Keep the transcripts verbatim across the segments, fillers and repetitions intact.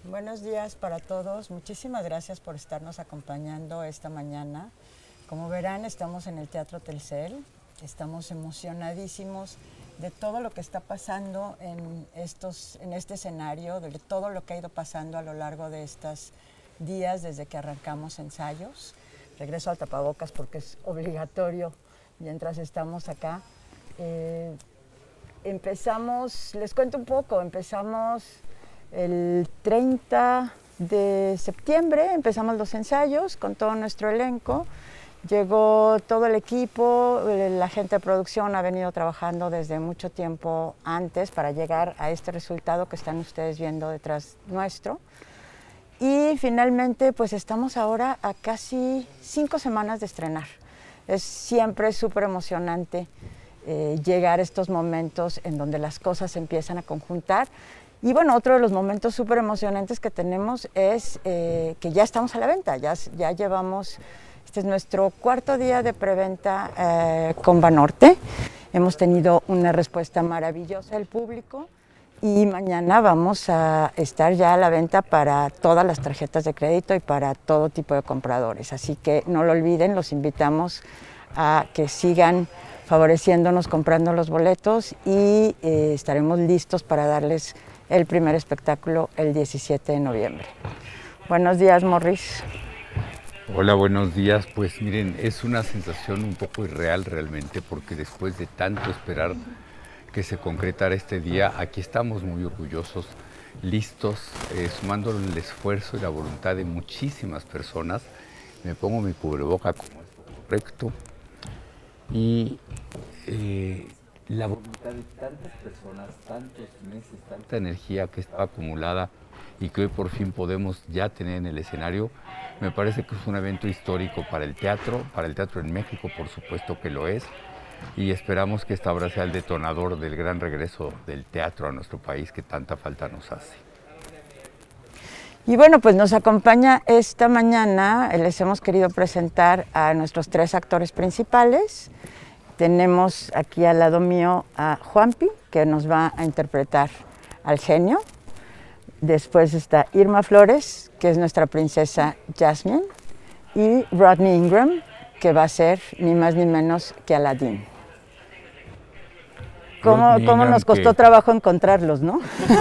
Buenos días para todos. Muchísimas gracias por estarnos acompañando esta mañana. Como verán, estamos en el Teatro Telcel. Estamos emocionadísimos de todo lo que está pasando en, estos, en este escenario, de todo lo que ha ido pasando a lo largo de estos días desde que arrancamos ensayos. Regreso al tapabocas porque es obligatorio mientras estamos acá. Eh, empezamos, les cuento un poco, empezamos el treinta de septiembre, empezamos los ensayos con todo nuestro elenco. Llegó todo el equipo, la gente de producción ha venido trabajando desde mucho tiempo antes para llegar a este resultado que están ustedes viendo detrás nuestro. Y finalmente, pues estamos ahora a casi cinco semanas de estrenar. Es siempre súper emocionante eh, llegar a estos momentos en donde las cosas se empiezan a conjuntar. Y bueno, otro de los momentos súper emocionantes que tenemos es eh, que ya estamos a la venta, ya, ya llevamos... Este es nuestro cuarto día de preventa eh, con Banorte. Hemos tenido una respuesta maravillosa del público y mañana vamos a estar ya a la venta para todas las tarjetas de crédito y para todo tipo de compradores. Así que no lo olviden, los invitamos a que sigan favoreciéndonos comprando los boletos y eh, estaremos listos para darles el primer espectáculo el diecisiete de noviembre. Buenos días, Morris. Hola, buenos días. Pues miren, es una sensación un poco irreal realmente, porque después de tanto esperar que se concretara este día, aquí estamos muy orgullosos, listos, eh, sumando el esfuerzo y la voluntad de muchísimas personas. Me pongo mi cubreboca como es correcto y eh, la voluntad de tantas personas, tantos meses, tanta energía que estaba acumulada y que hoy por fin podemos ya tener en el escenario, me parece que es un evento histórico para el teatro, para el teatro en México, por supuesto que lo es, y esperamos que esta obra sea el detonador del gran regreso del teatro a nuestro país que tanta falta nos hace. Y bueno, pues nos acompaña esta mañana, les hemos querido presentar a nuestros tres actores principales. Tenemos aquí al lado mío a Juanpi, que nos va a interpretar al genio. Después está Irma Flores, que es nuestra princesa Jasmine, y Rodney Ingram, que va a ser ni más ni menos que Aladdin. ¿Cómo, cómo nos costó que... trabajo encontrarlos, ¿no?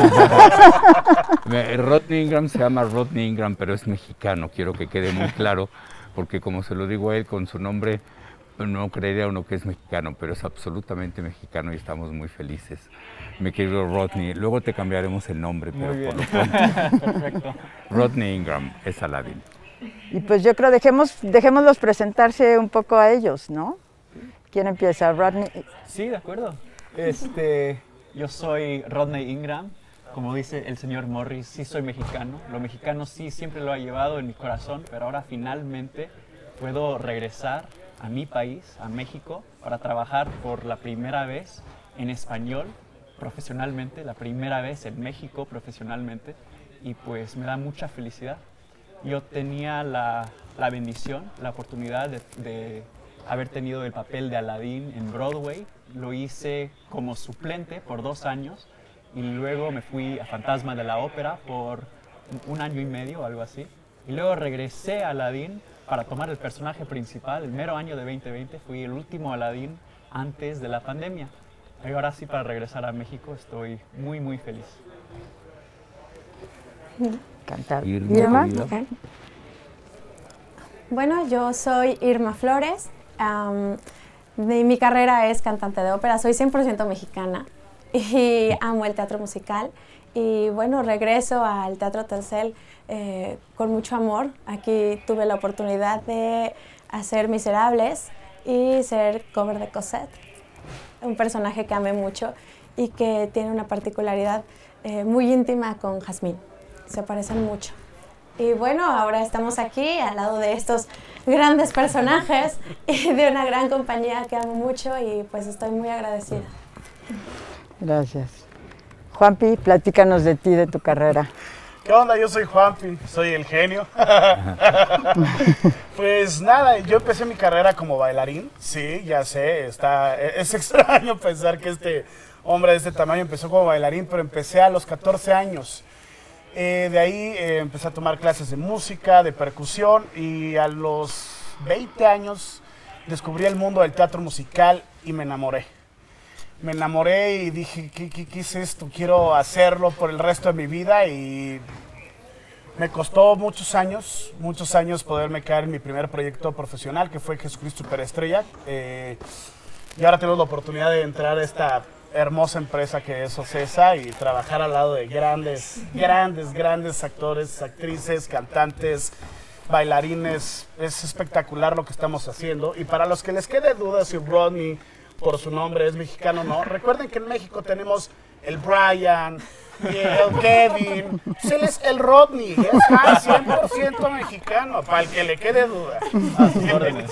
Rodney Ingram se llama Rodney Ingram, pero es mexicano, quiero que quede muy claro, porque como se lo digo a él con su nombre, no creería uno que es mexicano, pero es absolutamente mexicano y estamos muy felices. Mi querido Rodney, luego te cambiaremos el nombre, pero por lo pronto, perfecto. Rodney Ingram es Aladdin. Y pues yo creo, dejemos, dejémoslos presentarse un poco a ellos, ¿no? ¿Quién empieza? Rodney. Sí, de acuerdo. Este, yo soy Rodney Ingram, como dice el señor Morris, sí soy mexicano. Lo mexicano sí siempre lo ha llevado en mi corazón, pero ahora finalmente puedo regresar a mi país, a México, para trabajar por la primera vez en español, profesionalmente, la primera vez en México profesionalmente, y pues me da mucha felicidad. Yo tenía la, la bendición, la oportunidad de, de haber tenido el papel de Aladdin en Broadway. Lo hice como suplente por dos años y luego me fui a Fantasma de la Ópera por un año y medio o algo así. Y luego regresé a Aladdin para tomar el personaje principal. El mero año de veinte veinte fui el último Aladdin antes de la pandemia. Y ahora sí, para regresar a México, estoy muy, muy feliz. Cantar. Irma. Okay. Bueno, yo soy Irma Flores. Um, mi, mi carrera es cantante de ópera. Soy cien por ciento mexicana y amo el teatro musical. Y bueno, regreso al Teatro Telcel eh, con mucho amor. Aquí tuve la oportunidad de hacer Miserables y ser cover de Cosette, un personaje que amé mucho y que tiene una particularidad eh, muy íntima con Jasmine. Se parecen mucho. Y bueno, ahora estamos aquí al lado de estos grandes personajes y de una gran compañía que amo mucho y pues estoy muy agradecida. Gracias. Juanpi, platícanos de ti, de tu carrera. ¿Qué onda? Yo soy Juanpi, soy el genio. Pues nada, yo empecé mi carrera como bailarín. Sí, ya sé, está, es extraño pensar que este hombre de este tamaño empezó como bailarín, pero empecé a los catorce años. Eh, de ahí eh, empecé a tomar clases de música, de percusión y a los veinte años descubrí el mundo del teatro musical y me enamoré. Me enamoré y dije, ¿qué, qué, qué es esto? Quiero hacerlo por el resto de mi vida y me costó muchos años, muchos años poderme caer en mi primer proyecto profesional, que fue Jesucristo Superestrella. Eh, y ahora tengo la oportunidad de entrar a esta hermosa empresa que es Ocesa y trabajar al lado de grandes, grandes, grandes actores, actrices, cantantes, bailarines. Es espectacular lo que estamos haciendo. Y para los que les quede duda si Rodney, por su nombre, es mexicano o no, recuerden que en México tenemos el Brian, y el Kevin, pues él es el Rodney, es cien por ciento mexicano, para el que le quede duda. A sus órdenes.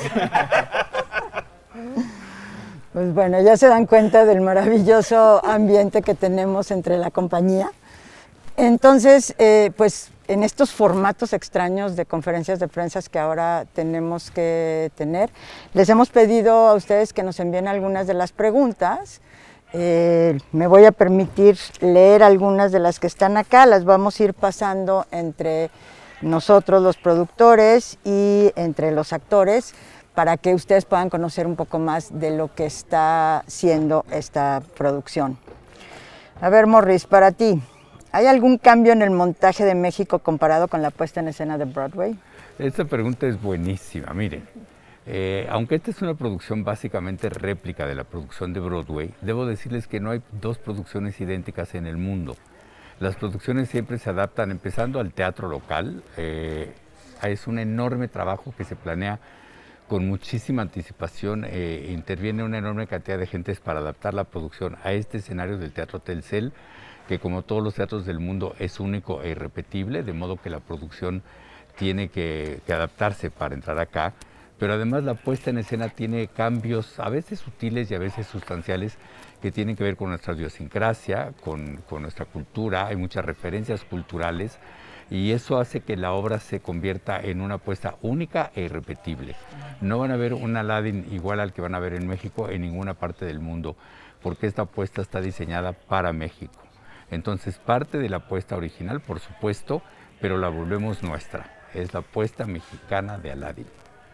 Pues bueno, ya se dan cuenta del maravilloso ambiente que tenemos entre la compañía. Entonces, eh, pues en estos formatos extraños de conferencias de prensa que ahora tenemos que tener, les hemos pedido a ustedes que nos envíen algunas de las preguntas. Eh, me voy a permitir leer algunas de las que están acá, las vamos a ir pasando entre nosotros los productores y entre los actores, para que ustedes puedan conocer un poco más de lo que está siendo esta producción. A ver, Morris, para ti, ¿hay algún cambio en el montaje de México comparado con la puesta en escena de Broadway? Esta pregunta es buenísima, miren. Eh, aunque esta es una producción básicamente réplica de la producción de Broadway, debo decirles que no hay dos producciones idénticas en el mundo. Las producciones siempre se adaptan empezando al teatro local. Eh, es un enorme trabajo que se planea con muchísima anticipación, eh, interviene una enorme cantidad de gentes para adaptar la producción a este escenario del Teatro Telcel, que como todos los teatros del mundo es único e irrepetible, de modo que la producción tiene que, que adaptarse para entrar acá, pero además la puesta en escena tiene cambios a veces sutiles y a veces sustanciales que tienen que ver con nuestra idiosincrasia, con, con nuestra cultura, hay muchas referencias culturales, y eso hace que la obra se convierta en una puesta única e irrepetible. No van a ver un Aladdin igual al que van a ver en México en ninguna parte del mundo, porque esta puesta está diseñada para México. Entonces, parte de la puesta original, por supuesto, pero la volvemos nuestra. Es la puesta mexicana de Aladdin.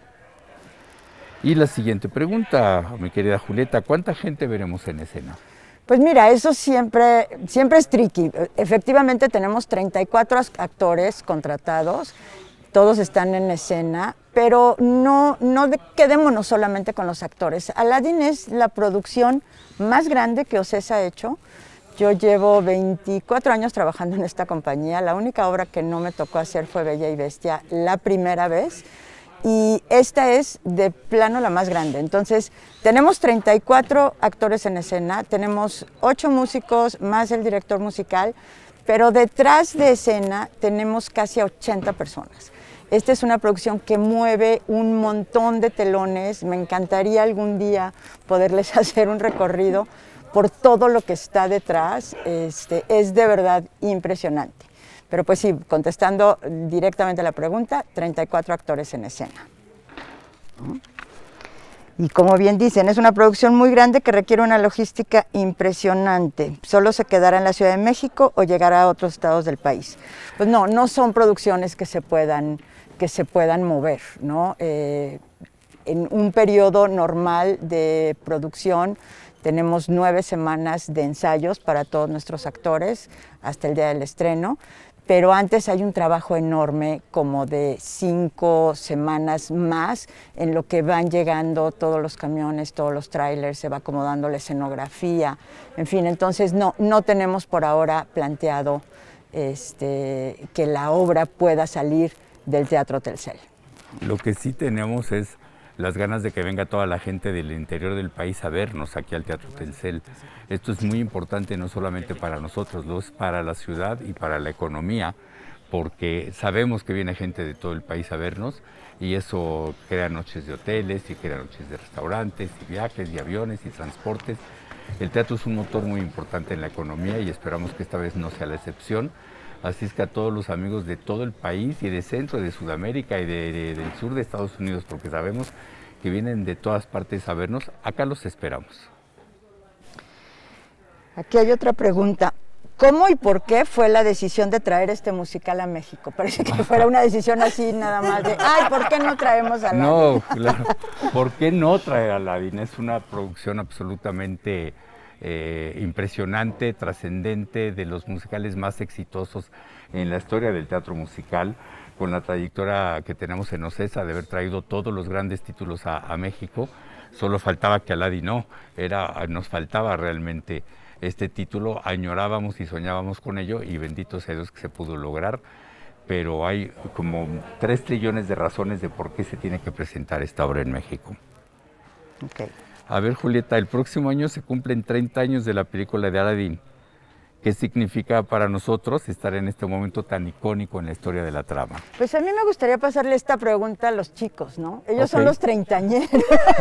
Y la siguiente pregunta, mi querida Julieta, ¿cuánta gente veremos en escena? Pues mira, eso siempre, siempre es tricky. Efectivamente tenemos treinta y cuatro actores contratados, todos están en escena, pero no, no quedémonos solamente con los actores. Aladdin es la producción más grande que Ocesa ha hecho. Yo llevo veinticuatro años trabajando en esta compañía. La única obra que no me tocó hacer fue Bella y Bestia la primera vez. Y esta es de plano la más grande. Entonces, tenemos treinta y cuatro actores en escena, tenemos ocho músicos más el director musical, pero detrás de escena tenemos casi ochenta personas. Esta es una producción que mueve un montón de telones. Me encantaría algún día poderles hacer un recorrido por todo lo que está detrás. Este, es de verdad impresionante. Pero pues sí, contestando directamente a la pregunta, treinta y cuatro actores en escena. Y como bien dicen, es una producción muy grande que requiere una logística impresionante. ¿Solo se quedará en la Ciudad de México o llegará a otros estados del país? Pues no, no son producciones que se puedan, que se puedan mover, ¿no? Eh, en un periodo normal de producción tenemos nueve semanas de ensayos para todos nuestros actores hasta el día del estreno. Pero antes hay un trabajo enorme como de cinco semanas más en lo que van llegando todos los camiones, todos los trailers, se va acomodando la escenografía, en fin, entonces no, no tenemos por ahora planteado este, que la obra pueda salir del Teatro Telcel. Lo que sí tenemos es las ganas de que venga toda la gente del interior del país a vernos aquí al Teatro Telcel. Esto es muy importante no solamente para nosotros, lo es para la ciudad y para la economía, porque sabemos que viene gente de todo el país a vernos y eso crea noches de hoteles y crea noches de restaurantes y viajes y aviones y transportes. El teatro es un motor muy importante en la economía y esperamos que esta vez no sea la excepción. Así es que a todos los amigos de todo el país y de centro, de Sudamérica y de, de, del sur de Estados Unidos, porque sabemos que vienen de todas partes a vernos, acá los esperamos. Aquí hay otra pregunta. ¿Cómo y por qué fue la decisión de traer este musical a México? Parece que fuera una decisión así nada más de, ay, ¿por qué no traemos a Aladdin? No, claro, ¿por qué no traer a Aladdin? Es una producción absolutamente eh, impresionante, trascendente, de los musicales más exitosos en la historia del teatro musical, con la trayectoria que tenemos en OCESA de haber traído todos los grandes títulos a, a México. Solo faltaba que Aladdin no, era, nos faltaba realmente este título, añorábamos y soñábamos con ello y bendito sea Dios que se pudo lograr, pero hay como tres trillones de razones de por qué se tiene que presentar esta obra en México. Okay. A ver, Julieta, el próximo año se cumplen treinta años de la película de Aladdin. ¿Qué significa para nosotros estar en este momento tan icónico en la historia de la trama? Pues a mí me gustaría pasarle esta pregunta a los chicos, ¿no? Ellos okay. son los treintañeros.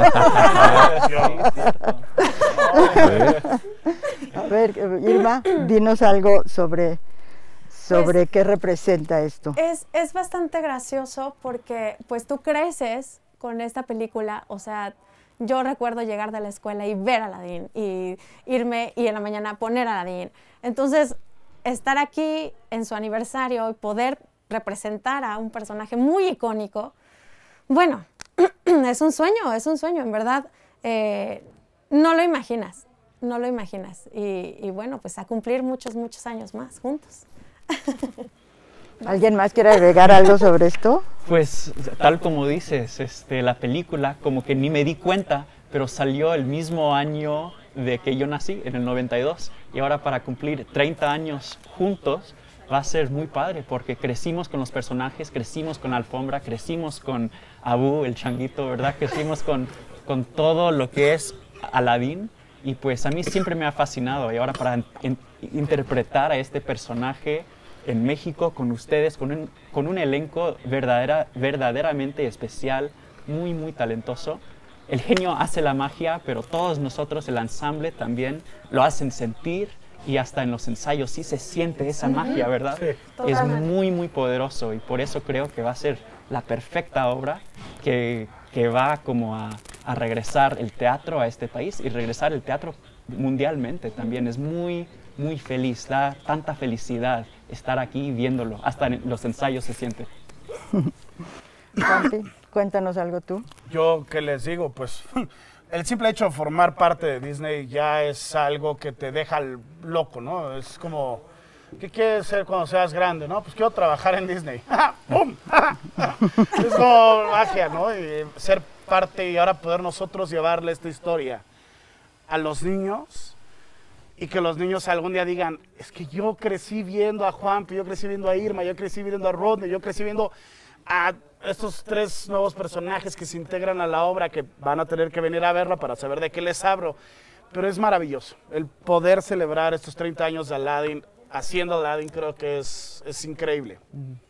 A ver, Irma, dinos algo sobre, sobre pues, qué representa esto. Es, es bastante gracioso porque pues tú creces con esta película, o sea, yo recuerdo llegar de la escuela y ver a Aladdin y irme y en la mañana poner a Aladdin. Entonces, estar aquí en su aniversario y poder representar a un personaje muy icónico, bueno, es un sueño, es un sueño, en verdad. Eh, no lo imaginas, no lo imaginas. Y, y bueno, pues a cumplir muchos, muchos años más juntos. ¿Alguien más quiere agregar algo sobre esto? Pues tal como dices, este, la película como que ni me di cuenta, pero salió el mismo año de que yo nací, en el noventa y dos. Y ahora para cumplir treinta años juntos va a ser muy padre porque crecimos con los personajes, crecimos con la alfombra, crecimos con Abu, el changuito, ¿verdad? Crecimos con, con todo lo que es Aladdin. Y pues a mí siempre me ha fascinado. Y ahora para in, interpretar a este personaje en México con ustedes, con un, con un elenco verdadera, verdaderamente especial, muy, muy talentoso. El genio hace la magia, pero todos nosotros, el ensamble también, lo hacen sentir y hasta en los ensayos sí se siente esa uh-huh. magia, ¿verdad? Sí. Es muy, muy poderoso y por eso creo que va a ser la perfecta obra que, que va como a, a regresar el teatro a este país y regresar el teatro mundialmente también. Es muy, muy feliz, da tanta felicidad estar aquí viéndolo, hasta en los ensayos se siente. Juanpi, cuéntanos algo tú. Yo, ¿qué les digo? Pues el simple hecho de formar parte de Disney ya es algo que te deja loco, ¿no? Es como, ¿qué quieres ser cuando seas grande, no? Pues quiero trabajar en Disney. ¡Pum! Es como magia, ¿no? Y ser parte y ahora poder nosotros llevarle esta historia a los niños y que los niños algún día digan, es que yo crecí viendo a Juanpi, yo crecí viendo a Irma, yo crecí viendo a Rodney, yo crecí viendo a estos tres nuevos personajes que se integran a la obra, que van a tener que venir a verla para saber de qué les hablo. Pero es maravilloso el poder celebrar estos treinta años de Aladdin, haciendo Aladdin, creo que es, es increíble.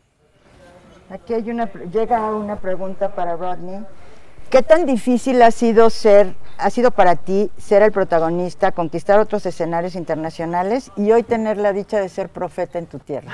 Aquí hay una, llega una pregunta para Rodney. ¿Qué tan difícil ha sido ser, ha sido para ti ser el protagonista, conquistar otros escenarios internacionales y hoy tener la dicha de ser profeta en tu tierra?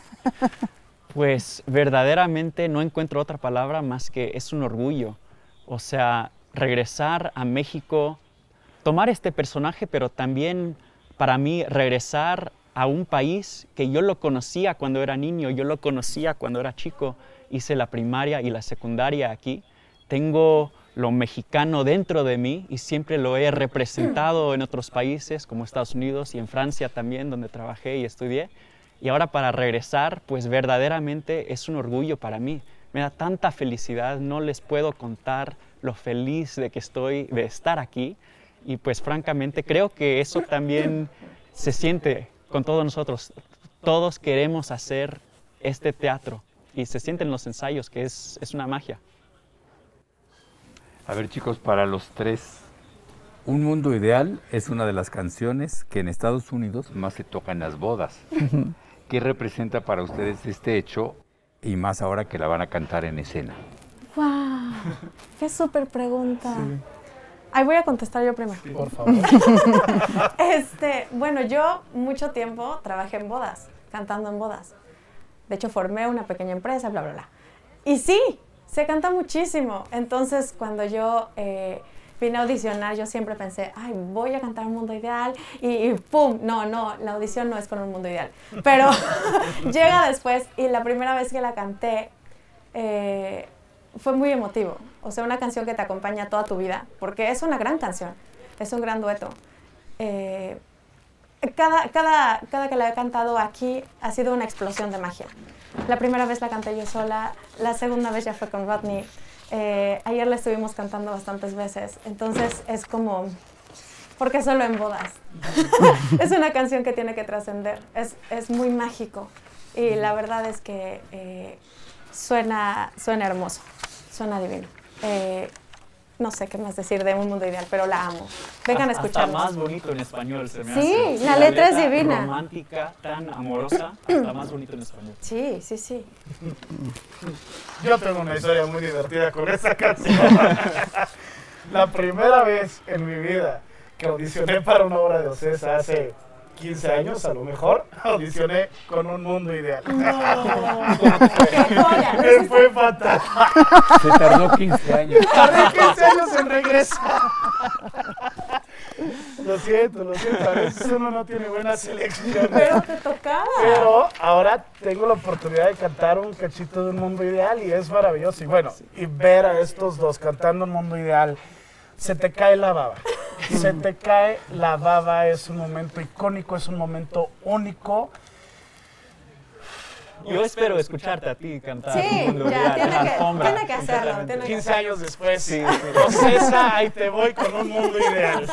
Pues verdaderamente no encuentro otra palabra más que es un orgullo. O sea, regresar a México, tomar este personaje, pero también para mí regresar a un país que yo lo conocía cuando era niño, yo lo conocía cuando era chico, hice la primaria y la secundaria aquí. Tengo lo mexicano dentro de mí y siempre lo he representado en otros países como Estados Unidos y en Francia también, donde trabajé y estudié. Y ahora para regresar, pues verdaderamente es un orgullo para mí. Me da tanta felicidad, no les puedo contar lo feliz de que estoy de estar aquí. Y pues francamente creo que eso también se siente con todos nosotros. Todos queremos hacer este teatro y se siente en los ensayos que es, es una magia. A ver, chicos, para los tres, Un Mundo Ideal es una de las canciones que en Estados Unidos más se toca en las bodas. ¿Qué representa para ustedes este hecho y más ahora que la van a cantar en escena? ¡Wow! ¡Qué súper pregunta! Sí. Ahí voy a contestar yo primero. Sí, por favor. este, bueno, yo mucho tiempo trabajé en bodas, cantando en bodas. De hecho, formé una pequeña empresa, bla, bla, bla. Y sí, se canta muchísimo. Entonces, cuando yo eh, vine a audicionar, yo siempre pensé, ay, voy a cantar Un Mundo Ideal y, y ¡pum! No, no, la audición no es con Un Mundo Ideal. Pero llega después y la primera vez que la canté eh, fue muy emotivo. O sea, una canción que te acompaña toda tu vida, porque es una gran canción, es un gran dueto. Eh, cada, cada, cada que la he cantado aquí ha sido una explosión de magia. La primera vez la canté yo sola, la segunda vez ya fue con Rodney. Eh, ayer la estuvimos cantando bastantes veces, entonces es como, ¿por qué solo en bodas? Es una canción que tiene que trascender, es, es muy mágico y la verdad es que eh, suena, suena hermoso, suena divino. Eh, no sé qué más decir de Un Mundo Ideal, pero la amo. Vengan a escucharla. Hasta más bonito en español se me sí, hace. Sí, la letra es divina. Romántica, tan amorosa, hasta más bonito en español. Sí, sí, sí. Yo tengo una historia muy divertida con esa canción. La primera vez en mi vida que audicioné para una obra de Ocesa hace quince años, a lo mejor, audicioné con Un Mundo Ideal. No. Me fue fatal. Se tardó quince años. Tardé quince años en regresar. Lo siento, lo siento. A veces uno no tiene buena selección. Pero te tocaba. Pero ahora tengo la oportunidad de cantar un cachito de Un Mundo Ideal y es maravilloso. Y bueno, y ver a estos dos cantando Un Mundo Ideal, se te cae la baba. Se te cae la baba, es un momento icónico, es un momento único. Yo espero escucharte a ti cantar Sí, Un Mundo ya, Ideal tiene en la que- alfombra. tiene que hacerlo, completamente. tiene que- quince años después, Sí, Ocesa, ahí te voy con Un Mundo Ideal.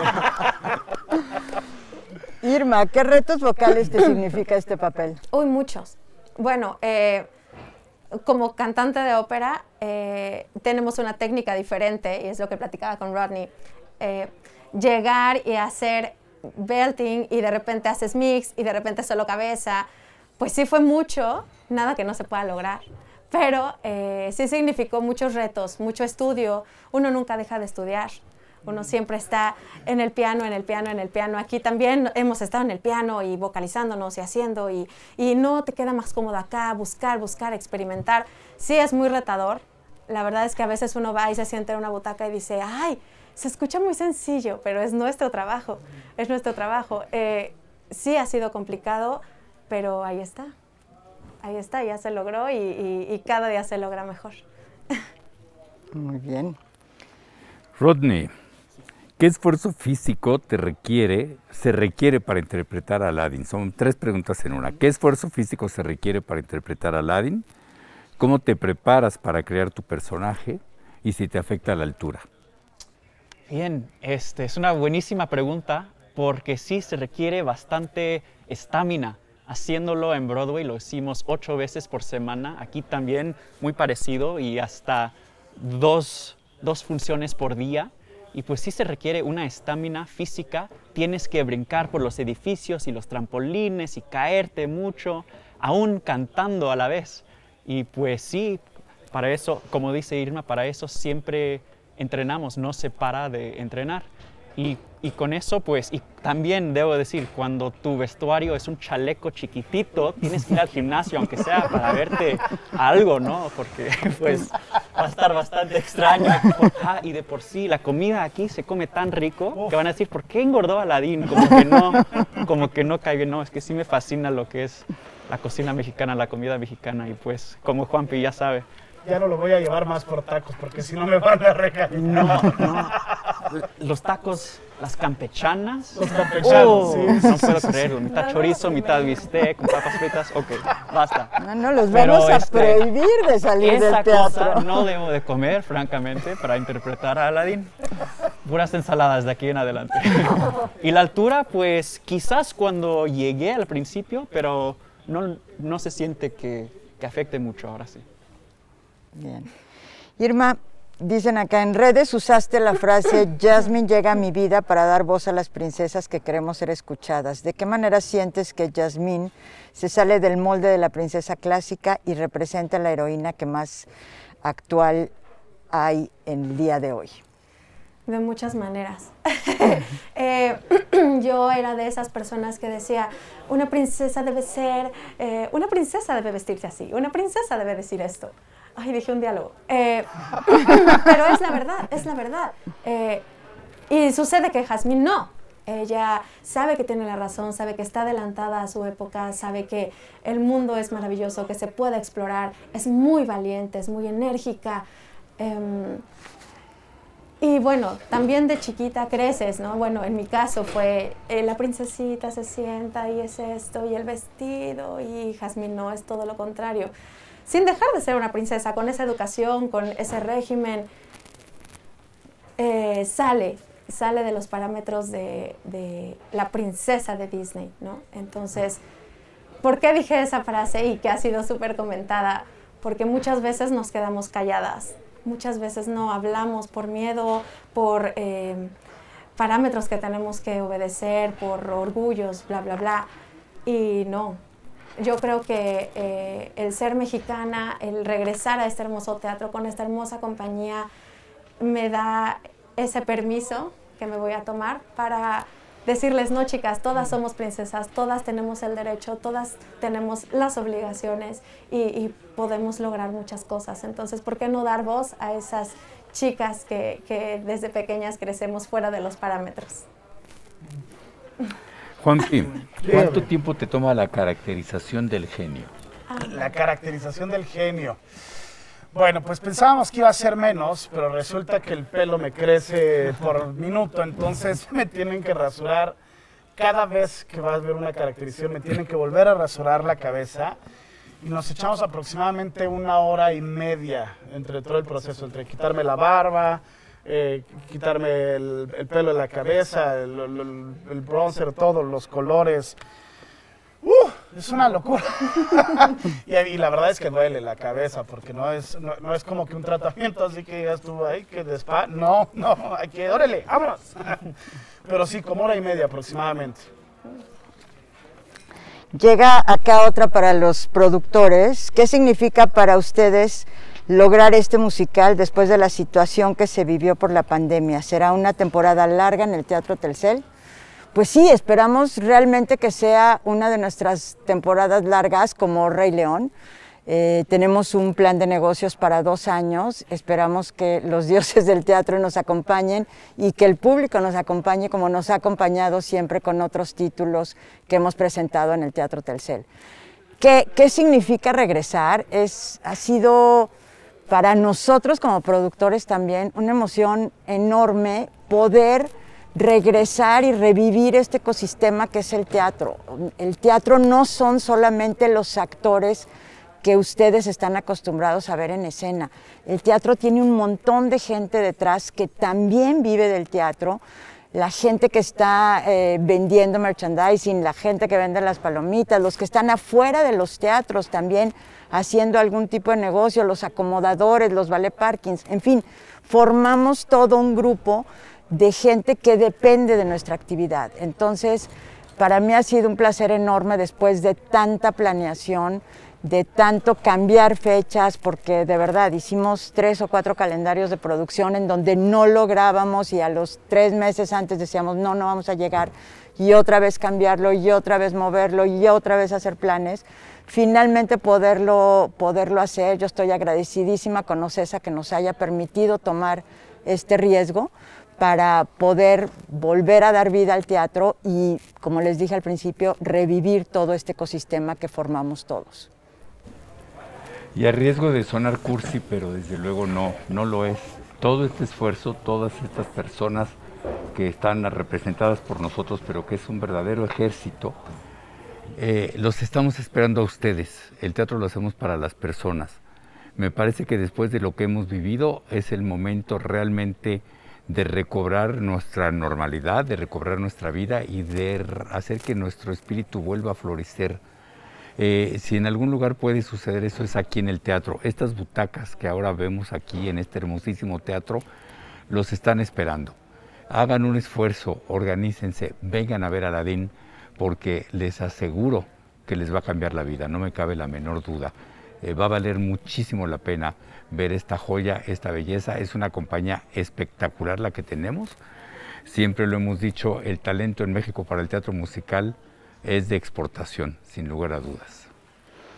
Irma, ¿qué retos vocales te significa este papel? Uy, muchos. Bueno, eh, como cantante de ópera eh, tenemos una técnica diferente y es lo que platicaba con Rodney. Eh, llegar y hacer belting y de repente haces mix y de repente solo cabeza, pues sí fue mucho, nada que no se pueda lograr, pero eh, sí significó muchos retos, mucho estudio, uno nunca deja de estudiar. Uno siempre está en el piano, en el piano, en el piano. Aquí también hemos estado en el piano y vocalizándonos y haciendo y, y no te queda más cómodo acá, buscar, buscar, experimentar. Sí es muy retador. La verdad es que a veces uno va y se sienta en una butaca y dice, ay, se escucha muy sencillo, pero es nuestro trabajo, es nuestro trabajo. Eh, sí ha sido complicado, pero ahí está. Ahí está, ya se logró y, y, y cada día se logra mejor. Muy bien. Rodney, ¿qué esfuerzo físico te requiere, se requiere para interpretar a Aladdin? Son tres preguntas en una. ¿Qué esfuerzo físico se requiere para interpretar a Aladdin? ¿Cómo te preparas para crear tu personaje? Y si te afecta la altura. Bien, este, es una buenísima pregunta porque sí se requiere bastante estamina. Haciéndolo en Broadway lo hicimos ocho veces por semana, aquí también muy parecido y hasta dos, dos funciones por día. Y pues sí se requiere una estamina física, tienes que brincar por los edificios y los trampolines y caerte mucho, aún cantando a la vez. Y pues sí, para eso, como dice Irma, para eso siempre entrenamos, no se para de entrenar. Y, y con eso, pues, y también debo decir, cuando tu vestuario es un chaleco chiquitito, tienes que ir al gimnasio, aunque sea para verte algo, ¿no? Porque, pues, va a estar bastante extraño. Ah, y de por sí, la comida aquí se come tan rico que van a decir, ¿por qué engordó Aladín? Como que no, como que no cae bien. No, es que sí me fascina lo que es la cocina mexicana, la comida mexicana. Y pues, como Juanpi ya sabe. Ya no lo voy a llevar más por tacos porque si no me van a regañar. No, no. Los tacos, las campechanas. Los campechanos, Oh, sí, sí, no sí, puedo sí, creerlo. Mitad chorizo, mitad bistec, con papas fritas. Ok, basta. No, no, los Pero, vamos a este, prohibir de salir Esa del teatro. cosa no debo de comer, francamente, para interpretar a Aladín. Puras ensaladas de aquí en adelante. Y la altura, pues quizás cuando llegué al principio, pero no, no se siente que, que afecte mucho ahora sí. Bien. Irma, dicen acá en redes, usaste la frase Jasmine llega a mi vida para dar voz a las princesas que queremos ser escuchadas. ¿De qué manera sientes que Jasmine se sale del molde de la princesa clásica y representa a la heroína que más actual hay en el día de hoy? De muchas maneras. eh, yo era de esas personas que decía, una princesa debe ser, eh, una princesa debe vestirse así, una princesa debe decir esto. Ay, dije un diálogo. Eh, pero es la verdad, es la verdad. Eh, y sucede que Jazmín no. Ella sabe que tiene la razón, sabe que está adelantada a su época, sabe que el mundo es maravilloso, que se puede explorar, es muy valiente, es muy enérgica. Eh, y bueno, también de chiquita creces, ¿no? Bueno, en mi caso fue eh, la princesita se sienta y es esto, y el vestido, y Jazmín no, es todo lo contrario. Sin dejar de ser una princesa, con esa educación, con ese régimen, eh, sale. sale de los parámetros de, de la princesa de Disney, ¿no? Entonces, ¿por qué dije esa frase y que ha sido súper comentada? Porque muchas veces nos quedamos calladas, muchas veces no hablamos por miedo, por eh, parámetros que tenemos que obedecer, por orgullos, bla, bla, bla, y no. Yo creo que eh, el ser mexicana, el regresar a este hermoso teatro con esta hermosa compañía, me da ese permiso que me voy a tomar para decirles, no chicas, todas somos princesas, todas tenemos el derecho, todas tenemos las obligaciones y, y podemos lograr muchas cosas. Entonces, ¿por qué no dar voz a esas chicas que, que desde pequeñas crecemos fuera de los parámetros? Juanpi, ¿cuánto tiempo te toma la caracterización del genio? La caracterización del genio. Bueno, pues pensábamos que iba a ser menos, pero resulta que el pelo me crece por minuto, entonces me tienen que rasurar. Cada vez que vas a ver una caracterización me tienen que volver a rasurar la cabeza y nos echamos aproximadamente una hora y media entre todo el proceso, entre quitarme la barba, eh, quitarme el, el pelo de la cabeza, el, el, el bronzer, todos los colores. Uh, es una locura. y, y la verdad es que duele la cabeza, porque no es, no, no es como que un tratamiento así que ya estuvo ahí, que despa... No, no, hay que, órale, vámonos. Pero sí, como hora y media aproximadamente. Llega acá otra para los productores. ¿Qué significa para ustedes lograr este musical después de la situación que se vivió por la pandemia? ¿Será una temporada larga en el Teatro Telcel? Pues sí, esperamos realmente que sea una de nuestras temporadas largas como Rey León. Eh, tenemos un plan de negocios para dos años, esperamos que los dioses del teatro nos acompañen y que el público nos acompañe como nos ha acompañado siempre con otros títulos que hemos presentado en el Teatro Telcel. ¿Qué, qué significa regresar? Es, ha sido para nosotros como productores también una emoción enorme poder regresar y revivir este ecosistema que es el teatro. El teatro no son solamente los actores que ustedes están acostumbrados a ver en escena. El teatro tiene un montón de gente detrás que también vive del teatro, la gente que está eh, vendiendo merchandising, la gente que vende las palomitas, los que están afuera de los teatros también haciendo algún tipo de negocio, los acomodadores, los ballet parkings, en fin, formamos todo un grupo de gente que depende de nuestra actividad. Entonces, para mí ha sido un placer enorme después de tanta planeación, de tanto cambiar fechas, porque de verdad hicimos tres o cuatro calendarios de producción en donde no lográbamos y a los tres meses antes decíamos no, no vamos a llegar, y otra vez cambiarlo, y otra vez moverlo, y otra vez hacer planes. Finalmente poderlo, poderlo hacer, yo estoy agradecidísima con Ocesa que nos haya permitido tomar este riesgo para poder volver a dar vida al teatro y, como les dije al principio, revivir todo este ecosistema que formamos todos. Y a riesgo de sonar cursi, pero desde luego no, no lo es. Todo este esfuerzo, todas estas personas que están representadas por nosotros, pero que es un verdadero ejército, eh, los estamos esperando a ustedes. El teatro lo hacemos para las personas. Me parece que después de lo que hemos vivido es el momento realmente de recobrar nuestra normalidad, de recobrar nuestra vida y de hacer que nuestro espíritu vuelva a florecer. Eh, si en algún lugar puede suceder eso es aquí en el teatro. Estas butacas que ahora vemos aquí en este hermosísimo teatro los están esperando. Hagan un esfuerzo, organícense, vengan a ver a Aladdin porque les aseguro que les va a cambiar la vida, no me cabe la menor duda. Eh, va a valer muchísimo la pena ver esta joya, esta belleza. Es una compañía espectacular la que tenemos. Siempre lo hemos dicho, el talento en México para el teatro musical es de exportación, sin lugar a dudas.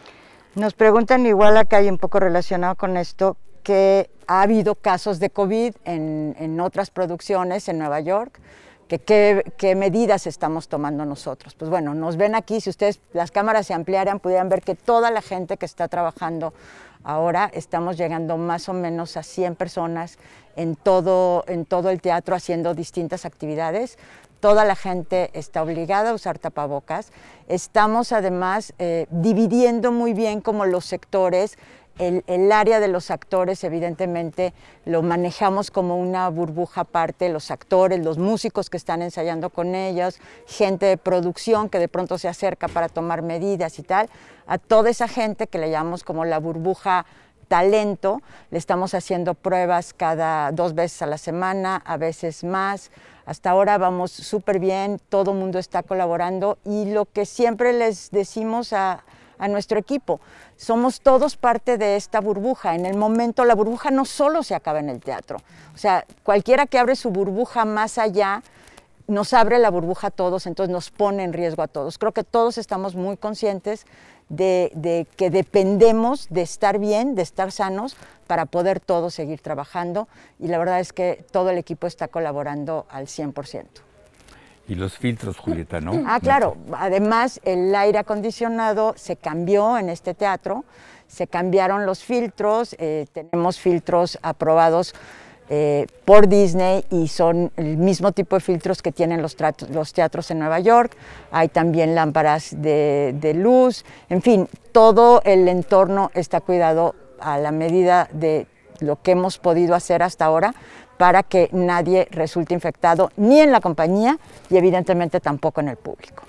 Nos preguntan igual acá y un poco relacionado con esto, que ha habido casos de COVID en, en otras producciones en Nueva York, que qué, qué medidas estamos tomando nosotros. Pues bueno, nos ven aquí, si ustedes, las cámaras se ampliaran, pudieran ver que toda la gente que está trabajando ahora, estamos llegando más o menos a cien personas en todo, en todo el teatro haciendo distintas actividades. Toda la gente está obligada a usar tapabocas. Estamos además eh, dividiendo muy bien como los sectores. El, el área de los actores, evidentemente, lo manejamos como una burbuja aparte, los actores, los músicos que están ensayando con ellos, gente de producción que de pronto se acerca para tomar medidas y tal. A toda esa gente que le llamamos como la burbuja talento, le estamos haciendo pruebas cada dos veces a la semana, a veces más. Hasta ahora vamos súper bien, todo el mundo está colaborando y lo que siempre les decimos a, a nuestro equipo, somos todos parte de esta burbuja. En el momento la burbuja no solo se acaba en el teatro, o sea, cualquiera que abre su burbuja más allá, nos abre la burbuja a todos, entonces nos pone en riesgo a todos. Creo que todos estamos muy conscientes de, de que dependemos de estar bien, de estar sanos, para poder todos seguir trabajando, y la verdad es que todo el equipo está colaborando al cien por ciento. Y los filtros, Julieta, ¿no? Ah, claro. Además, el aire acondicionado se cambió en este teatro, se cambiaron los filtros, eh, tenemos filtros aprobados eh, por Disney y son el mismo tipo de filtros que tienen los, los teatros en Nueva York. Hay también lámparas de, de luz, en fin, todo el entorno está cuidado a la medida de lo que hemos podido hacer hasta ahora para que nadie resulte infectado, ni en la compañía y evidentemente tampoco en el público.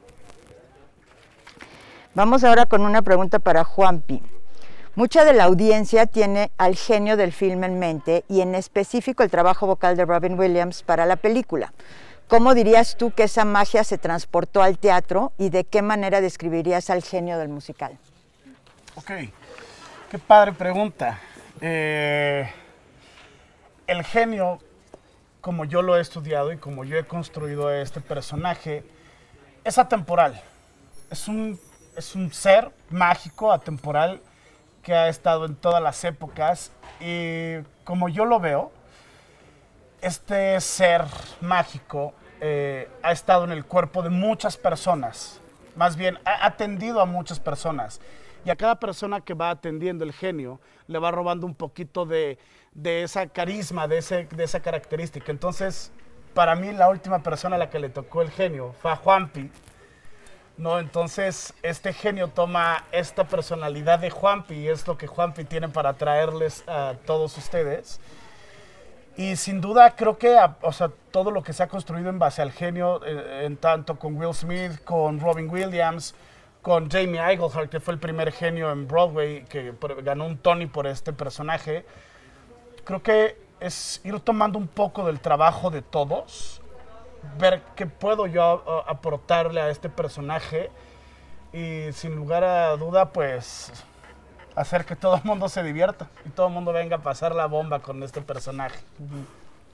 Vamos ahora con una pregunta para Juanpi. Mucha de la audiencia tiene al genio del film en mente y en específico el trabajo vocal de Robin Williams para la película. ¿Cómo dirías tú que esa magia se transportó al teatro y de qué manera describirías al genio del musical? Ok, qué padre pregunta. Eh, el genio, como yo lo he estudiado y como yo he construido a este personaje, es atemporal. Es un, es un ser mágico, atemporal, que ha estado en todas las épocas. Y como yo lo veo, este ser mágico eh, ha estado en el cuerpo de muchas personas. Más bien, ha atendido a muchas personas. Y a cada persona que va atendiendo el genio, le va robando un poquito de, de esa carisma, de, ese, de esa característica. Entonces, para mí, la última persona a la que le tocó el genio fue a Juanpi, ¿no? Entonces, este genio toma esta personalidad de Juanpi y es lo que Juanpi tiene para traerles a todos ustedes. Y sin duda, creo que a, o sea, todo lo que se ha construido en base al genio, eh, en tanto con Will Smith, con Robin Williams, con Jamie Iglehart, que fue el primer genio en Broadway, que por, ganó un Tony por este personaje. Creo que es ir tomando un poco del trabajo de todos, ver qué puedo yo uh, aportarle a este personaje y sin lugar a duda, pues, hacer que todo el mundo se divierta y todo el mundo venga a pasar la bomba con este personaje. Uh-huh.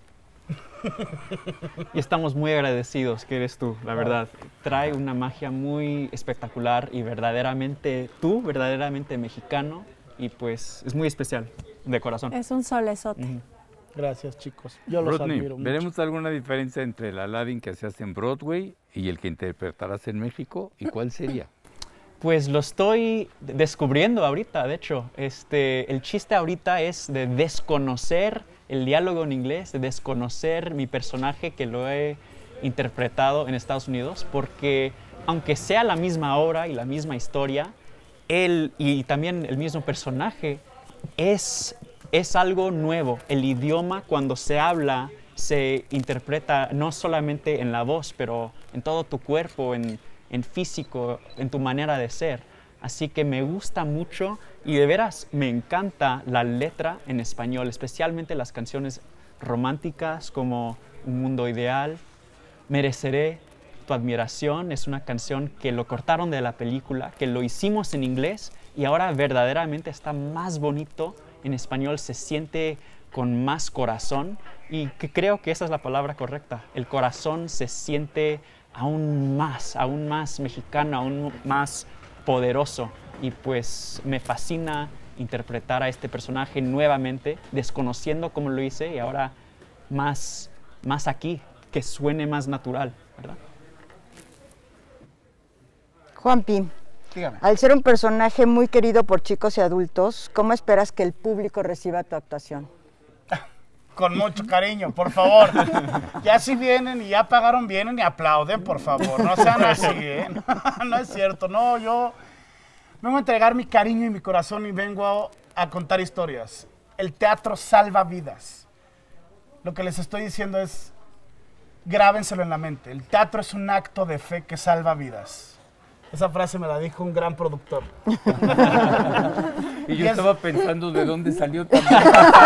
Y estamos muy agradecidos que eres tú, la verdad. Trae una magia muy espectacular y verdaderamente tú, verdaderamente mexicano, y pues es muy especial, de corazón. Es un solezote. Uh-huh. Gracias, chicos. Yo los Rodney, admiro mucho. ¿veremos alguna diferencia entre el Aladdin que hacías en Broadway y el que interpretarás en México? ¿Y cuál sería? Pues lo estoy descubriendo ahorita, de hecho. Este, el chiste ahorita es de desconocer el diálogo en inglés, de desconocer mi personaje que lo he interpretado en Estados Unidos, porque aunque sea la misma obra y la misma historia, él y también el mismo personaje es, es algo nuevo. El idioma, cuando se habla, se interpreta no solamente en la voz, pero en todo tu cuerpo, en, en físico, en tu manera de ser. Así que me gusta mucho y de veras me encanta la letra en español, especialmente las canciones románticas como Un Mundo Ideal, Mereceré tu admiración. Es una canción que lo cortaron de la película, que lo hicimos en inglés y ahora verdaderamente está más bonito en español, se siente con más corazón y que creo que esa es la palabra correcta. El corazón se siente aún más, aún más mexicano, aún más poderoso y pues me fascina interpretar a este personaje nuevamente, desconociendo cómo lo hice y ahora más, más aquí, que suene más natural, ¿verdad? Juanpi, Dígame. al ser un personaje muy querido por chicos y adultos, ¿cómo esperas que el público reciba tu actuación? Con mucho cariño, por favor. Ya si vienen y ya pagaron, vienen y aplauden, por favor. No sean así, ¿eh? No, no es cierto. No, yo vengo a entregar mi cariño y mi corazón y vengo a, a contar historias. El teatro salva vidas. Lo que les estoy diciendo es, grábenselo en la mente. El teatro es un acto de fe que salva vidas. Esa frase me la dijo un gran productor. Y yo Y es- estaba pensando de dónde salió también.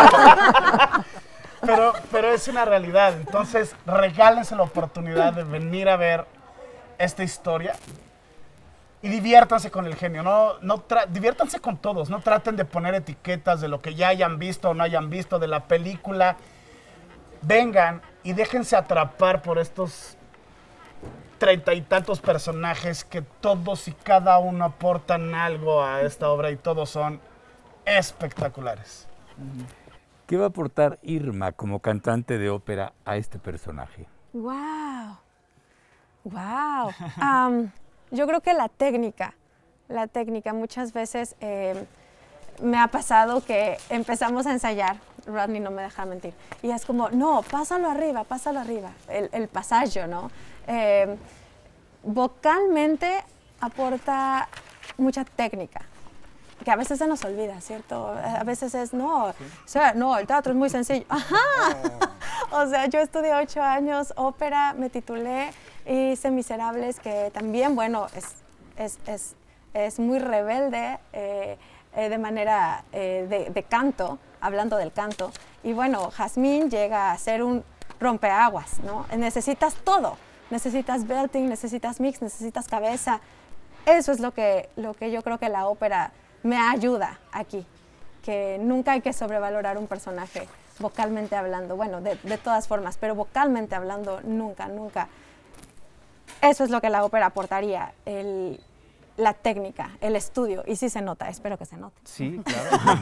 Pero, pero es una realidad. Entonces, regálense la oportunidad de venir a ver esta historia y diviértanse con el genio. No, no tra- diviértanse con todos. No traten de poner etiquetas de lo que ya hayan visto o no hayan visto de la película. Vengan y déjense atrapar por estos treinta y tantos personajes que todos y cada uno aportan algo a esta obra y todos son espectaculares. ¿Qué va a aportar Irma como cantante de ópera a este personaje? ¡Wow! ¡Wow! Am, yo creo que la técnica, la técnica, muchas veces eh, me ha pasado que empezamos a ensayar, Rodney no me deja mentir, y es como, no, pásalo arriba, pásalo arriba, el, el pasaje, ¿no? Eh, vocalmente aporta mucha técnica, que a veces se nos olvida, ¿cierto? A veces es, no, o sea, no, el teatro es muy sencillo. ¡Ajá! O sea, yo estudié ocho años ópera, me titulé, hice Miserables, que también, bueno, es, es, es, es muy rebelde eh, eh, de manera eh, de, de canto, hablando del canto. Y bueno, Jazmín llega a ser un rompeaguas, ¿no? Necesitas todo. Necesitas belting, necesitas mix, necesitas cabeza. Eso es lo que, lo que yo creo que la ópera me ayuda aquí, que nunca hay que sobrevalorar un personaje vocalmente hablando, bueno, de, de todas formas, pero vocalmente hablando, nunca, nunca. Eso es lo que la ópera aportaría, el, la técnica, el estudio, y sí se nota, espero que se note. Sí, claro.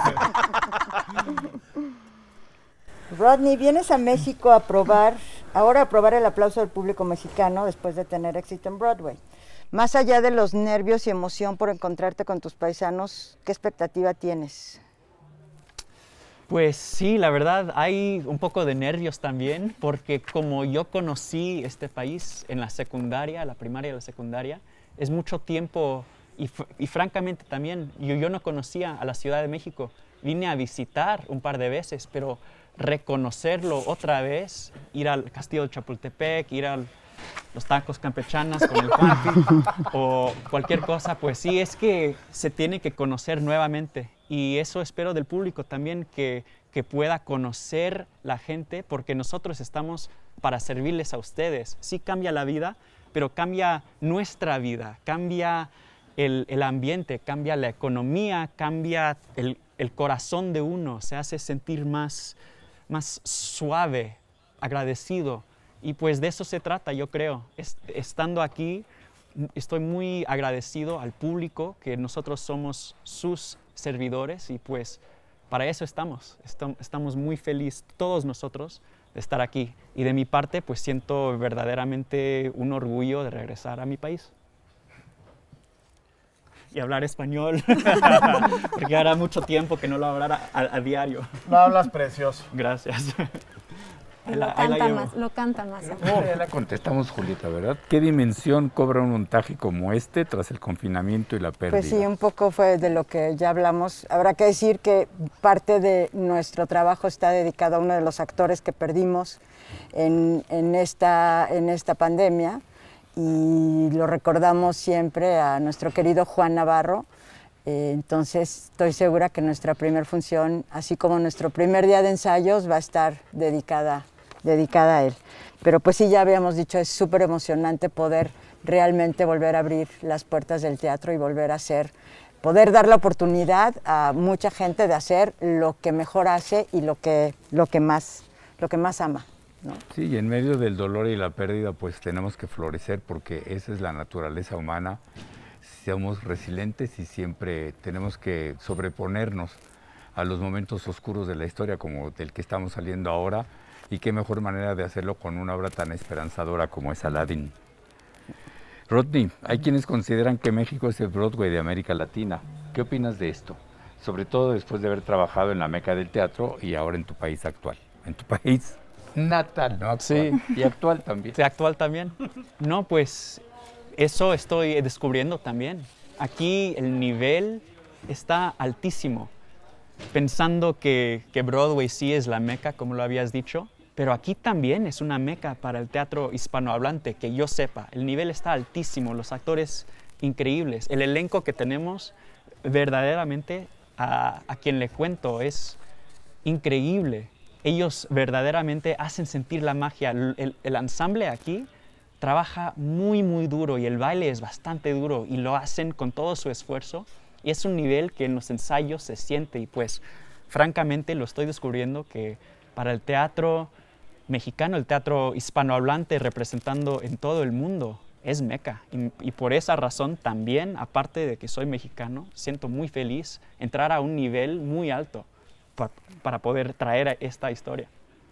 Rodney, vienes a México a probar, ahora a probar el aplauso del público mexicano después de tener éxito en Broadway. Más allá de los nervios y emoción por encontrarte con tus paisanos, ¿qué expectativa tienes? Pues sí, la verdad hay un poco de nervios también, porque como yo conocí este país en la secundaria, la primaria y la secundaria, es mucho tiempo y, y francamente también yo, yo no conocía a la Ciudad de México. Vine a visitar un par de veces, pero reconocerlo otra vez, ir al Castillo de Chapultepec, ir a los tacos campechanas con el papi o cualquier cosa, pues sí, es que se tiene que conocer nuevamente. Y eso espero del público también, que, que pueda conocer la gente, porque nosotros estamos para servirles a ustedes. Sí cambia la vida, pero cambia nuestra vida, cambia el, el ambiente, cambia la economía, cambia el, el corazón de uno, se hace sentir más, más suave, agradecido. Y pues de eso se trata, yo creo. Est- estando aquí, estoy muy agradecido al público, que nosotros somos sus servidores y pues para eso estamos. Estam- estamos muy felices todos nosotros de estar aquí. Y de mi parte, pues siento verdaderamente un orgullo de regresar a mi país. Y hablar español, porque hará mucho tiempo que no lo hablara a, a diario. Lo hablas precioso. Gracias. Y Ahí lo, la- ahí la canta llevo. más, lo canta más. Ya la contestamos, Julieta, ¿verdad? ¿Qué dimensión cobra un montaje como este tras el confinamiento y la pérdida? Pues sí, un poco fue de lo que ya hablamos. Habrá que decir que parte de nuestro trabajo está dedicado a uno de los actores que perdimos en, en, esta, en esta pandemia, y lo recordamos siempre a nuestro querido Juan Navarro. Eh, entonces estoy segura que nuestra primera función, así como nuestro primer día de ensayos, va a estar dedicada, dedicada a él. Pero pues sí, ya habíamos dicho, es súper emocionante poder realmente volver a abrir las puertas del teatro y volver a hacer, poder dar la oportunidad a mucha gente de hacer lo que mejor hace y lo que, lo que, más, lo que más ama, ¿no? Sí, y en medio del dolor y la pérdida, pues tenemos que florecer, porque esa es la naturaleza humana. somos resilientes y siempre tenemos que sobreponernos a los momentos oscuros de la historia como del que estamos saliendo ahora, y qué mejor manera de hacerlo con una obra tan esperanzadora como es Aladdin. Rodney, hay quienes consideran que México es el Broadway de América Latina. ¿Qué opinas de esto? Sobre todo después de haber trabajado en la meca del teatro y ahora en tu país actual. En tu país natal, ¿no? Actual. Sí. Y actual también. Sí, actual también. No, pues eso estoy descubriendo también. Aquí el nivel está altísimo. Pensando que, que Broadway sí es la meca, como lo habías dicho, pero aquí también es una meca para el teatro hispanohablante, que yo sepa. El nivel está altísimo, los actores increíbles. El elenco que tenemos, verdaderamente, a, a quien le cuento, es increíble. Ellos verdaderamente hacen sentir la magia. El, el, el ensamble aquí trabaja muy, muy duro y el baile es bastante duro y lo hacen con todo su esfuerzo. Y es un nivel que en los ensayos se siente y pues, francamente, lo estoy descubriendo que para el teatro mexicano, el teatro hispanohablante representando en todo el mundo, es meca. Y, y por esa razón también, aparte de que soy mexicano, siento muy feliz entrar a un nivel muy alto para, para poder traer esta historia.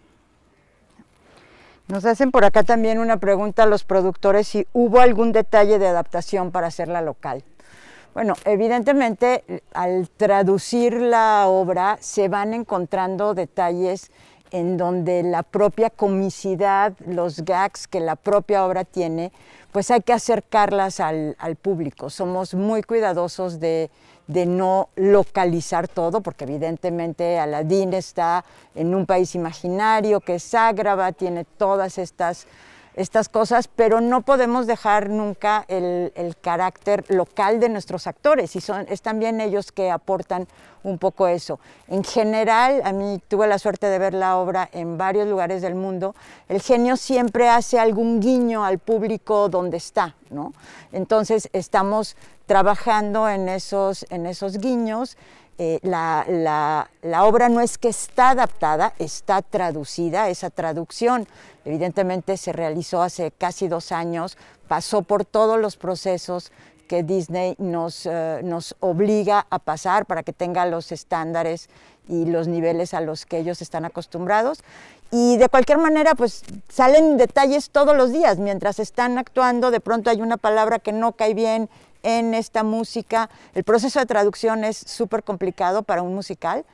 Nos hacen por acá también una pregunta a los productores si hubo algún detalle de adaptación para hacerla local. Bueno, evidentemente al traducir la obra se van encontrando detalles en donde la propia comicidad, los gags que la propia obra tiene, pues hay que acercarlas al, al público. Somos muy cuidadosos de, de no localizar todo, porque evidentemente Aladdin está en un país imaginario, que es Ágrava, tiene todas estas... estas cosas, pero no podemos dejar nunca el, el carácter local de nuestros actores y son, es también ellos que aportan un poco eso. En general, a mí tuve la suerte de ver la obra en varios lugares del mundo, el genio siempre hace algún guiño al público donde está, ¿no? Entonces estamos trabajando en esos, en esos guiños. Eh, la, la, la obra no es que está adaptada, está traducida, esa traducción evidentemente se realizó hace casi dos años, pasó por todos los procesos que Disney nos, eh, nos obliga a pasar para que tenga los estándares y los niveles a los que ellos están acostumbrados. Y de cualquier manera, pues salen detalles todos los días, mientras están actuando, de pronto hay una palabra que no cae bien en esta música. El proceso de traducción es súper complicado para un musical,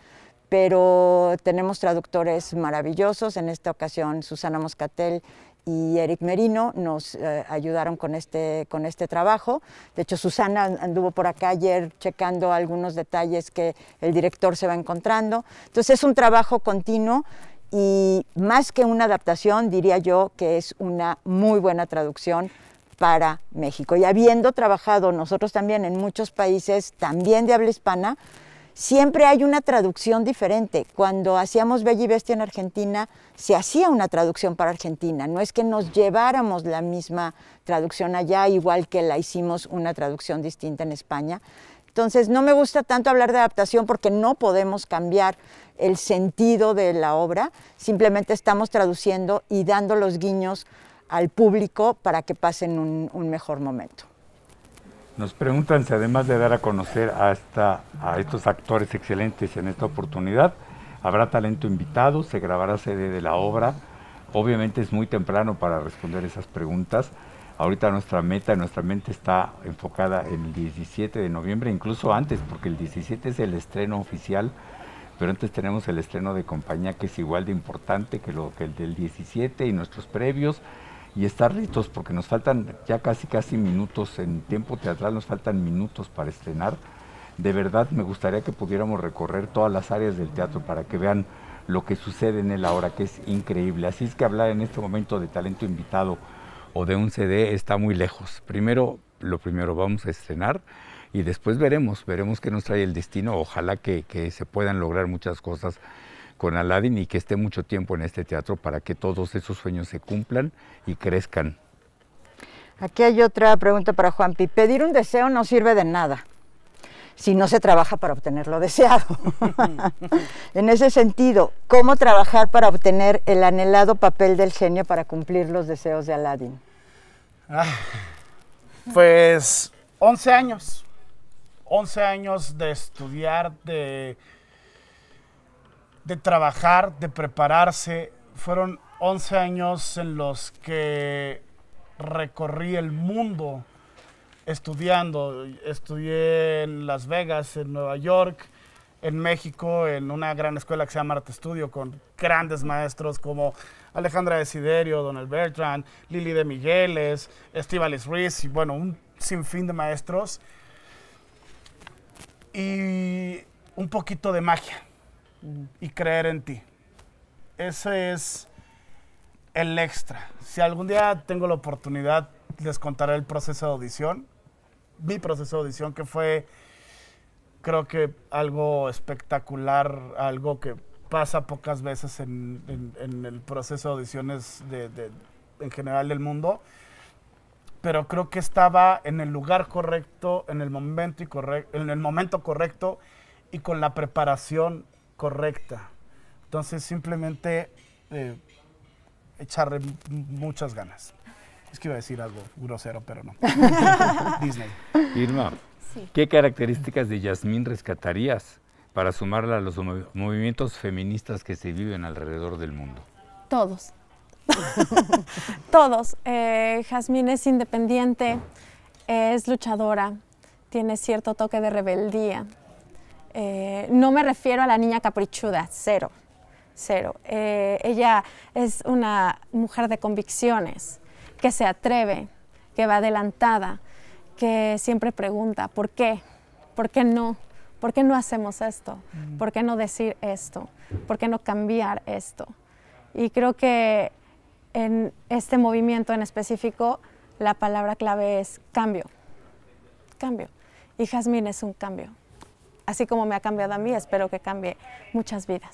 pero tenemos traductores maravillosos. En esta ocasión, Susana Moscatel y Eric Merino nos eh, ayudaron con este, con este trabajo. De hecho, Susana anduvo por acá ayer checando algunos detalles que el director se va encontrando. Entonces, es un trabajo continuo y más que una adaptación, diría yo que es una muy buena traducción para México. Y habiendo trabajado nosotros también en muchos países, también de habla hispana, siempre hay una traducción diferente. Cuando hacíamos Bella y Bestia en Argentina, se hacía una traducción para Argentina. No es que nos lleváramos la misma traducción allá, igual que la hicimos una traducción distinta en España. Entonces, no me gusta tanto hablar de adaptación porque no podemos cambiar el sentido de la obra. Simplemente estamos traduciendo y dando los guiños al público para que pasen un, un mejor momento. Nos preguntan si además de dar a conocer a, esta, a estos actores excelentes en esta oportunidad, habrá talento invitado, se grabará C D de la obra. Obviamente es muy temprano para responder esas preguntas. Ahorita nuestra meta, nuestra mente está enfocada en el diecisiete de noviembre, incluso antes, porque el diecisiete es el estreno oficial, pero antes tenemos el estreno de compañía, que es igual de importante que, lo, que el del diecisiete y nuestros previos. Y estar listos porque nos faltan ya casi casi minutos en tiempo teatral, nos faltan minutos para estrenar. De verdad me gustaría que pudiéramos recorrer todas las áreas del teatro para que vean lo que sucede en él ahora, que es increíble. Así es que hablar en este momento de talento invitado o de un C D está muy lejos. Primero, lo primero vamos a estrenar y después veremos, veremos qué nos trae el destino. Ojalá que, que se puedan lograr muchas cosas con Aladdin y que esté mucho tiempo en este teatro para que todos esos sueños se cumplan y crezcan. Aquí hay otra pregunta para Juanpi. Pedir un deseo no sirve de nada si no se trabaja para obtener lo deseado. En ese sentido, ¿cómo trabajar para obtener el anhelado papel del genio para cumplir los deseos de Aladdin? Ah, pues once años. once años de estudiar, de, de trabajar, de prepararse. Fueron once años en los que recorrí el mundo estudiando. Estudié en Las Vegas, en Nueva York, en México, en una gran escuela que se llama Arte Estudio, con grandes maestros como Alejandra Desiderio, Donald Bertrand, Lili de Migueles, Estíbaliz Ruiz, y bueno, un sinfín de maestros. Y un poquito de magia y creer en ti. Ese es el extra. Si algún día tengo la oportunidad, les contaré el proceso de audición. Mi proceso de audición, que fue, creo que algo espectacular, algo que pasa pocas veces en, en, en el proceso de audiciones de, de, en general del mundo. Pero creo que estaba en el lugar correcto, en el momento, y correcto, en el momento correcto y con la preparación correcta. Entonces, simplemente eh, echarle muchas ganas. Es que iba a decir algo grosero, pero no. Disney. Irma, sí. ¿Qué características de Yasmín rescatarías para sumarla a los mov movimientos feministas que se viven alrededor del mundo? Todos. Todos. Eh, Jazmín es independiente, es luchadora, tiene cierto toque de rebeldía. Eh, no me refiero a la niña caprichuda, cero, cero. Eh, ella es una mujer de convicciones, que se atreve, que va adelantada, que siempre pregunta, ¿por qué? ¿Por qué no? ¿Por qué no hacemos esto? ¿Por qué no decir esto? ¿Por qué no cambiar esto? Y creo que en este movimiento en específico, la palabra clave es cambio, cambio. Y Jazmín es un cambio. Así como me ha cambiado a mí, espero que cambie muchas vidas.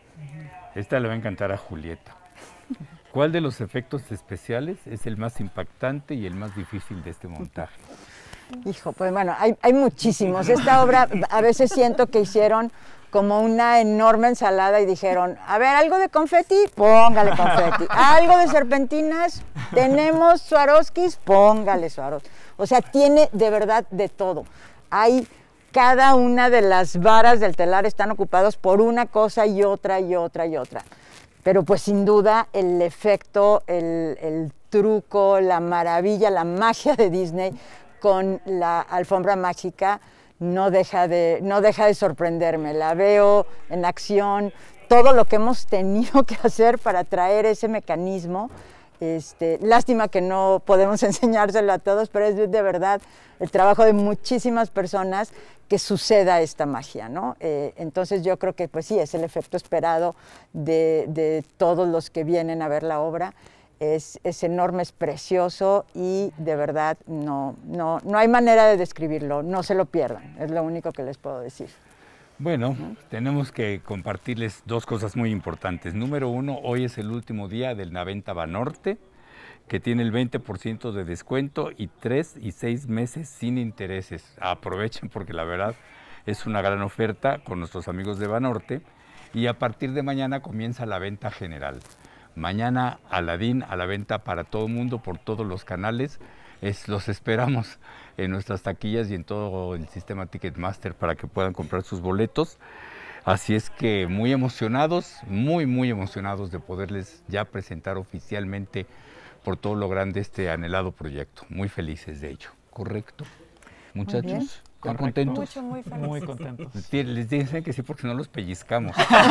Esta le va a encantar a Julieta. ¿Cuál de los efectos especiales es el más impactante y el más difícil de este montaje? Hijo, pues bueno, hay, hay muchísimos. Esta obra a veces siento que hicieron como una enorme ensalada y dijeron, a ver, algo de confeti, póngale confeti. Algo de serpentinas, tenemos Swarovskis, póngale Swarovskis. O sea, tiene de verdad de todo. Hay cada una de las varas del telar están ocupados por una cosa y otra y otra y otra. Pero pues sin duda el efecto, el, el truco, la maravilla, la magia de Disney con la alfombra mágica no deja de, no deja de sorprenderme. La veo en acción, todo lo que hemos tenido que hacer para traer ese mecanismo. Este, lástima que no podemos enseñárselo a todos, pero es de, de verdad el trabajo de muchísimas personas que suceda esta magia, ¿no? Eh, entonces yo creo que pues sí, es el efecto esperado de, de todos los que vienen a ver la obra. Es, es enorme, es precioso y de verdad no, no, no hay manera de describirlo, no se lo pierdan, es lo único que les puedo decir. Bueno, ¿no? Tenemos que compartirles dos cosas muy importantes. Número uno, hoy es el último día de la venta Banorte, que tiene el veinte por ciento de descuento y tres y seis meses sin intereses. Aprovechen porque la verdad es una gran oferta con nuestros amigos de Banorte y a partir de mañana comienza la venta general. Mañana Aladín a la venta para todo el mundo por todos los canales. Es, los esperamos en nuestras taquillas y en todo el sistema Ticketmaster para que puedan comprar sus boletos. Así es que muy emocionados, muy muy emocionados de poderles ya presentar oficialmente por todo lo grande este anhelado proyecto. Muy felices de ello. ¿Correcto? Muchachos, ¿están contentos? Mucho, muy felices. Muy contentos. Les dicen que sí porque si no los pellizcamos.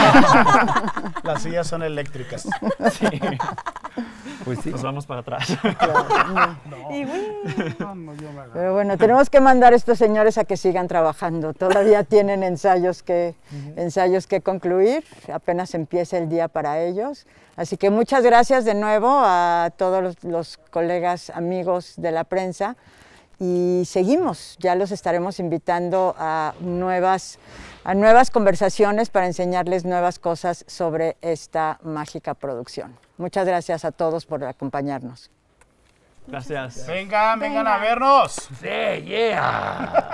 Las sillas son eléctricas. Sí. Pues sí. Nos vamos para atrás. Claro, no. No. Y bueno, No, no, yo me agarro. pero bueno, tenemos que mandar a estos señores a que sigan trabajando. Todavía tienen ensayos que, uh-huh. ensayos que concluir. Apenas empieza el día para ellos. Así que muchas gracias de nuevo a todos los, los colegas, amigos de la prensa. Y seguimos, ya los estaremos invitando a nuevas, a nuevas conversaciones para enseñarles nuevas cosas sobre esta mágica producción. Muchas gracias a todos por acompañarnos. Gracias. Vengan, vengan a vernos. Sí, yeah.